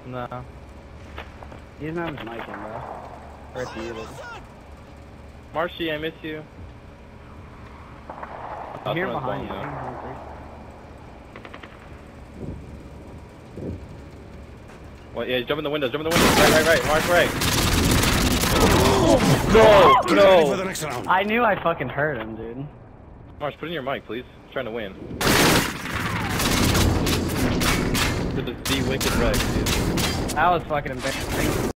No. He doesn't have his mic in, bro. Or it's muted. Marshy, I miss you. I'm here behind you. Well, yeah, jump in the window, right, Mark, right. No, no! I knew I fucking heard him, dude. Mars, put in your mic, please. I'm trying to win. This is the wicked wreck, dude. That was fucking embarrassing.